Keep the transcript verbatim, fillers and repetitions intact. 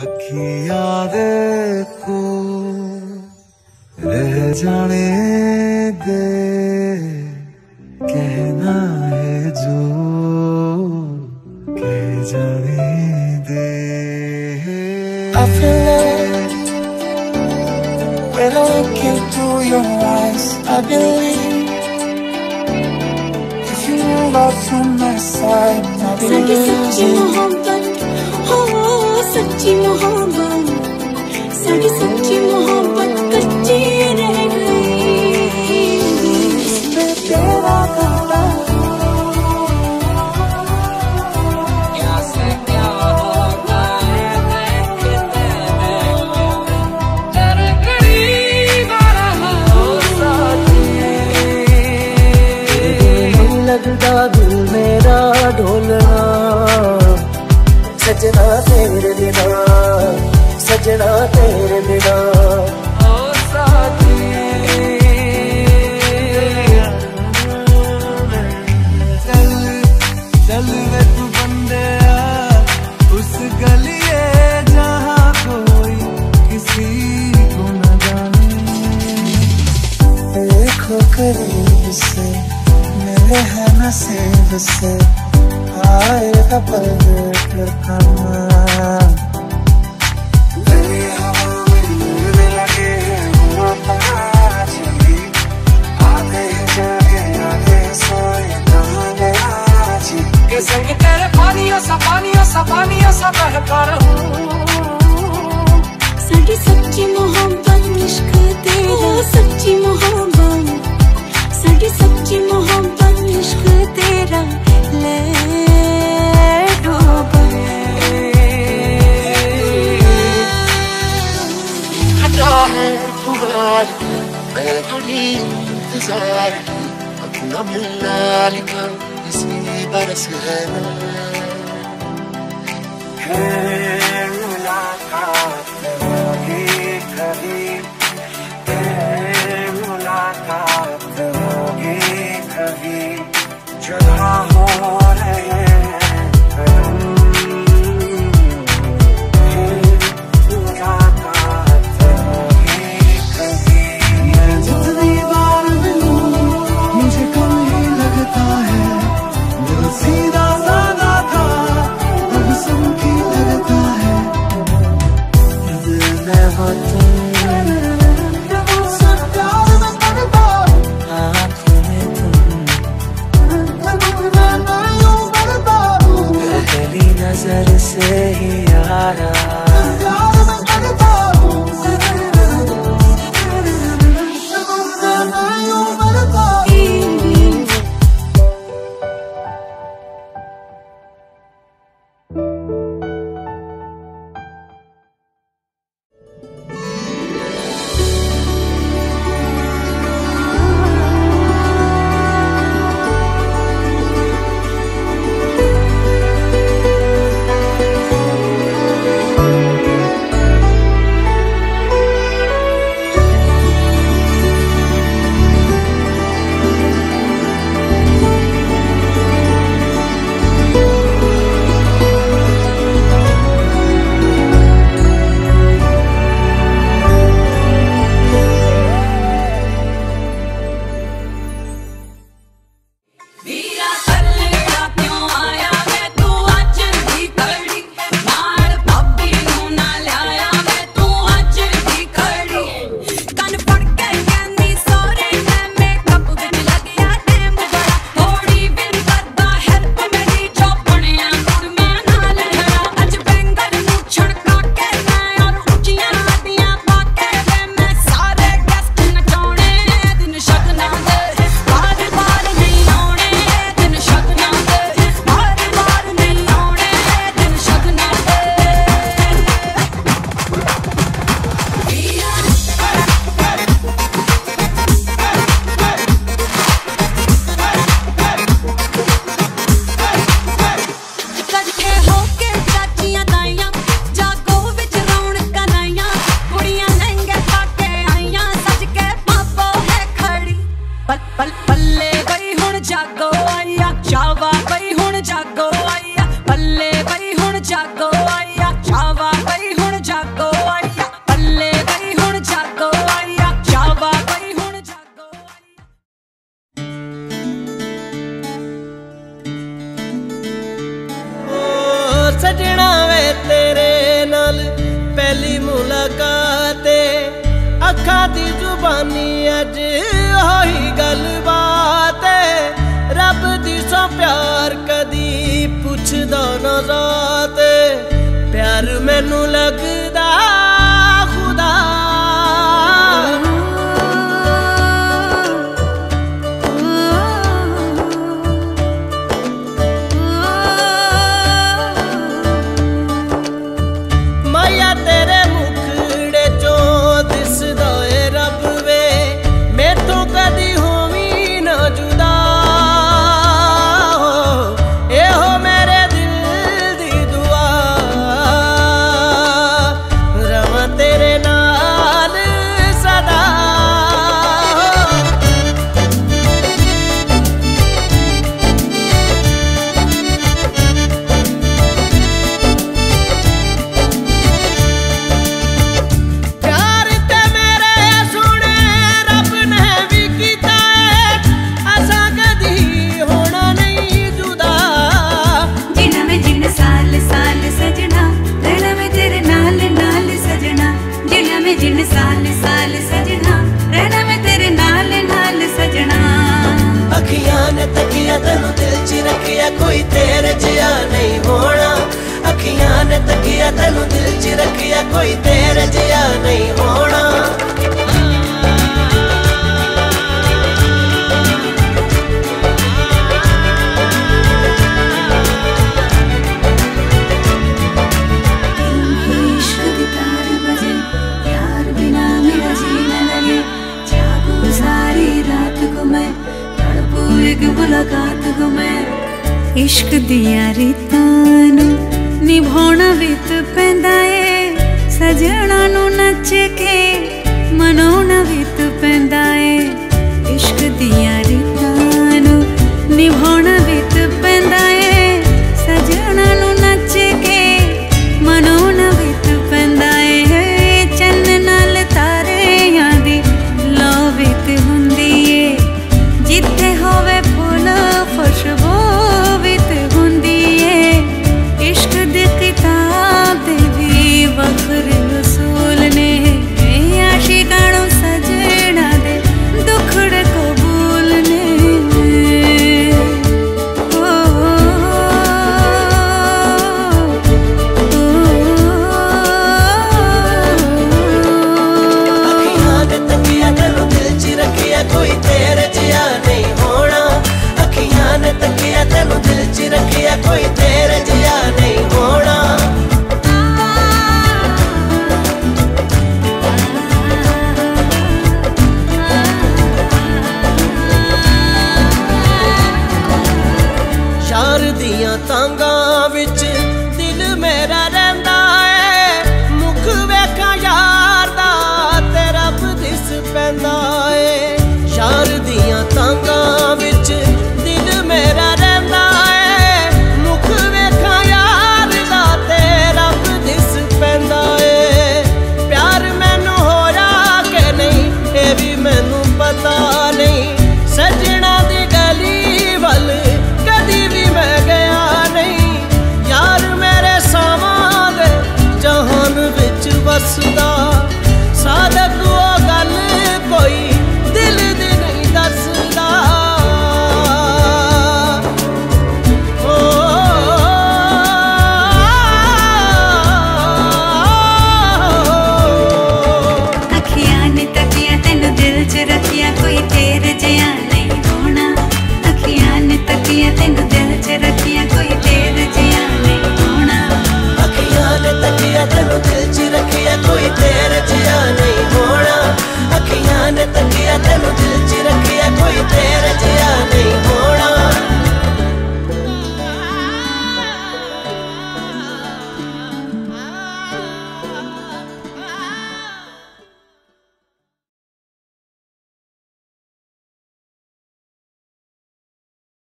की यादें को रह जाने दे, कहना है जो कह जाने दे। I feel it when I look into your eyes. I believe if you move out from my side, I'll be losing. सच्ची मोहब्बत, साड़ी सच्ची मोहब्बत कच्ची रह गई। इसमें तेरा गाना क्या से क्या होता है देखते देखते तेरे करीब आ रहा हूँ साथी। लगता दिल मेरा ढोलना, सजना तेरे बिना, सजना तेरे बिना ओ साथी। चल चल वे तू बंदिया उस गलिए जहाँ कोई किसी को न जाने। देखो करीब से मिले हैं नसीब से, आएगा पल कर करना। लगे आधे जागे आधे सोए नहाने आज के संग तेरे पानियों सा पानियों सा पानियों सा बहका रहूं। साड़ी सच्ची मोहब्बत इश्क तेरा, सच्ची मोहब्बत, साड़ी सच्ची मोहब्बत इश्क तेरा ले मैं थोड़ी इंतजार अपना मिलना लिखा इसी बरस है मुलाकात होगी कभी, मुलाकात होगी कभी, जगह हो रहे नजर से ही यारा। सजना वे तेरे नाल पहली मुलाकात अखा दी जुबानी अज होई गलबात रब दी सो प्यार कदी पुछदा ना जात प्यार मैनू लगदा खुदा माया तेरे मुखड़े चो दिसदा ए रब वे मैथों कदी होवी ना जुदा ए हो मेरे दिल दी दुआ रवां तेरे नाल सदा प्यार ते मेरे सुने रब ने भी कीता है असा कदी होना नहीं जुदा जिन्ना में जिन्न साल साल सजना रहना में तेरे नाल नाल सजना जिन्ना में जिन्न साल साल सजना रहना में तेरे नाल नाल सजना अखियां ने तकिया तेनू दिल च रखिया कोई तेरे जिया नहीं होना अखियां ने तकिया तेनू दिल च रखिया कोई तेरे जिया नहीं होना इश्क दी तार बजे यार बिना मेरा जीना लगे जागू सारी रात को मैं तड़पू एक मुलाकात को मैं इश्क दिया रीतां नू निभाउणा वित पैंदा ए सजना नू नच के मनाउणा वित पैंदा ए इश्क दिया रीतां नू निभाउणा